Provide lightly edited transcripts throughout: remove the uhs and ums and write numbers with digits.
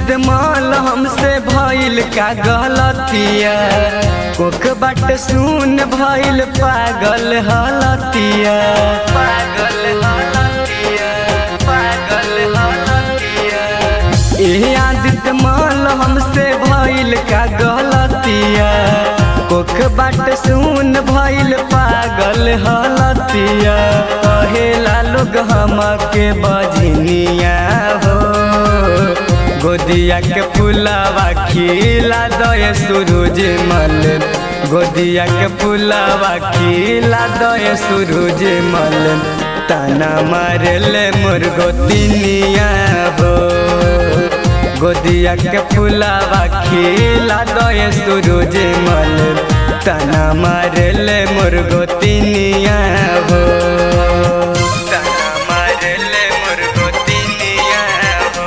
आदित माल हमसे भइल का गलतिया, कोक बाट सुन भइल पागल हलतिया, पागल हलतिया, पागल हलतिया। ए आदित माल हमसे भइल का गलतिया, कोक बाट सुन भइल पागल हलतिया। कहेला लोग हमके बजनिया हो, गोदिया के फुलावा खिला दये सूरज मल, गोदिया के फुलावा खिला दये सूरज मल। ताना मारेले मोर गोतिनिया हो, गोदिया के फुलावा खिला दये सूरज मल। ताना मारेले मोर गोतिनिया हो, ताना मारेले मोर गोतिनिया हो,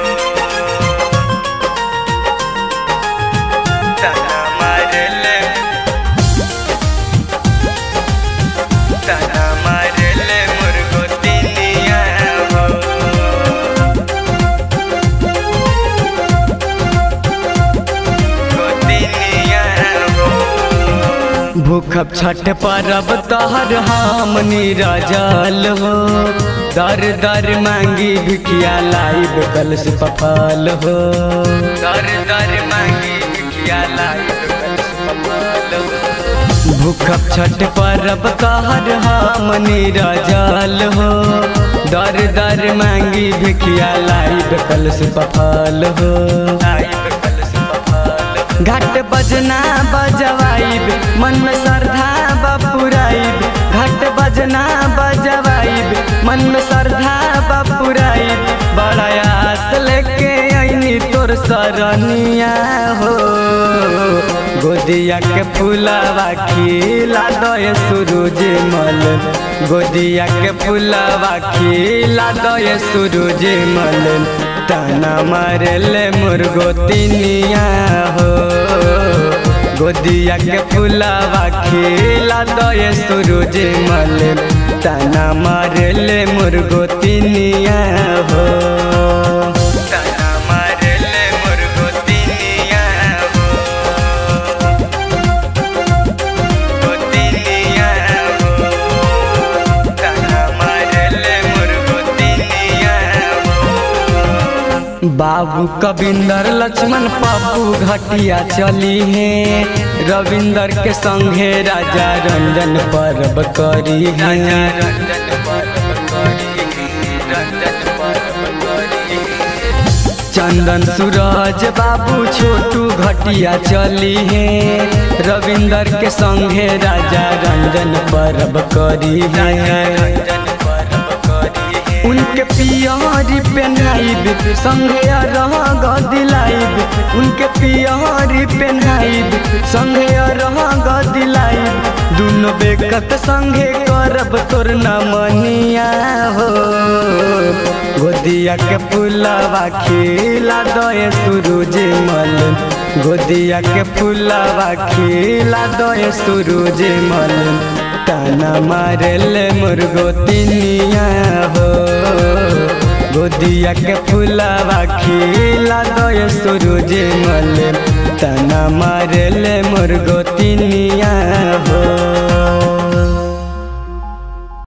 ताना मारेले, ताना मारेले मोर गोतिनिया हो। भूखब छठ परब तहर हम निराजल हो, दर दर मांगी भिखिया लाइब कलश पफल हो, दर दर मांगी भिखिया लाइब कलश पफल हो। भूखब छठ परब तहर हम निराजल हो, दर दर मांगी भिखिया लाइब कलश पफल हो, लाइब कलश पफल। घाट बजना बजवाइब मन में श्रद्धा बपुराइब, घाट बजना बजवाइब मन में श्रद्धा बपुराइब। बड़ा आस लेके आईनी तोर सरनिया हो, गोदिया के फुलावा खिला दये सूरज मल, गोदिया के फुलावा खिला दये सूरज मल। ताना मारेले मोर गोतिनिया हो, गोदिया के फुलावा खिला दये सूरज मल। ताना मारेले मोर गोतिनिया हो, ताना मारेले मोर गोतिनिया हो, गोतिनिया हो, ताना मारेले मोर गोतिनिया हो। बाबू कविंदर लक्ष्मण पप्पू घटिया चली है, रविंदर के संगे राजा रंजन परब करी है, रंजन परब करी है, रंजन परब करी है। चंदन सूरज बाबू छोटू घटिया चली है, रविंदर के संगे राजा रंजन परब करी है। उनके पियरी पहनाइब संगे रंग दिलाइब, उनके पियरी पहनाइब संगे रंग दिलाइब। दुनो बेकत संगे करब तोर नमनिया हो, गोदिया के फुलावा खिला दये सूरज मल, गोदिया के फुलावा खिला दये सूरज मल। ताना मारेले मोर गोतिनिया हो, गोदिया के फुलावा खिला दये सूरज मल। ताना मारेले